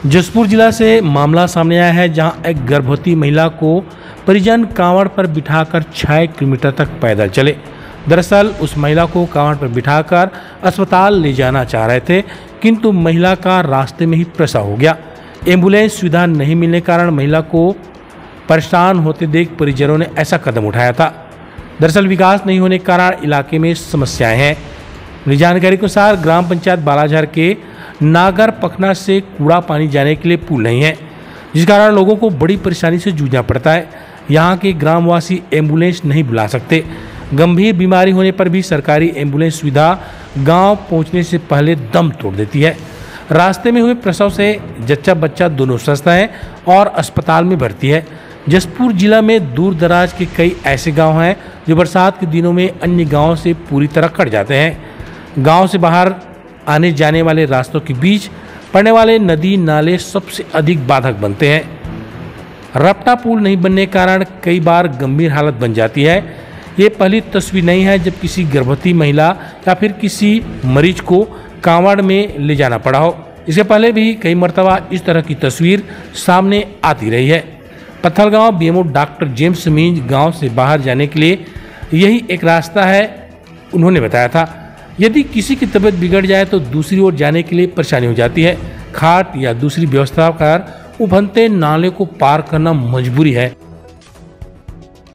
जशपुर जिला से मामला सामने आया है, जहां एक गर्भवती महिला को परिजन कांवड़ पर बिठाकर 6 किलोमीटर तक पैदल चले। दरअसल उस महिला को कांवड़ पर बिठाकर अस्पताल ले जाना चाह रहे थे, किंतु महिला का रास्ते में ही प्रसव हो गया। एम्बुलेंस सुविधा नहीं मिलने के कारण महिला को परेशान होते देख परिजनों ने ऐसा कदम उठाया था। दरअसल विकास नहीं होने के कारण इलाके में समस्याएं हैं। मिली जानकारी के अनुसार ग्राम पंचायत बालाझार के नागर पखना से कूड़ा पानी जाने के लिए पुल नहीं है, जिस कारण लोगों को बड़ी परेशानी से जूझना पड़ता है। यहाँ के ग्रामवासी एम्बुलेंस नहीं बुला सकते। गंभीर बीमारी होने पर भी सरकारी एम्बुलेंस सुविधा गांव पहुंचने से पहले दम तोड़ देती है। रास्ते में हुए प्रसव से जच्चा बच्चा दोनों स्वस्थ हैं और अस्पताल में भर्ती है। जशपुर जिला में दूर दराज के कई ऐसे गांव हैं जो बरसात के दिनों में अन्य गांवों से पूरी तरह कट जाते हैं। गांव से बाहर आने जाने वाले रास्तों के बीच पड़ने वाले नदी नाले सबसे अधिक बाधक बनते हैं। रपटा पुल नहीं बनने के कारण कई बार गंभीर हालत बन जाती है। ये पहली तस्वीर नहीं है जब किसी गर्भवती महिला या फिर किसी मरीज को कांवड़ में ले जाना पड़ा हो। इससे पहले भी कई मरतबा इस तरह की तस्वीर सामने आती रही है। Pathalgaon BMO doctor James Minj गांव से बाहर जाने के लिए यही एक रास्ता है, उन्होंने बताया था। यदि किसी की तबीयत बिगड़ जाए तो दूसरी ओर जाने के लिए परेशानी हो जाती है। खाट या दूसरी व्यवस्था कर उभरते नाले को पार करना मजबूरी है।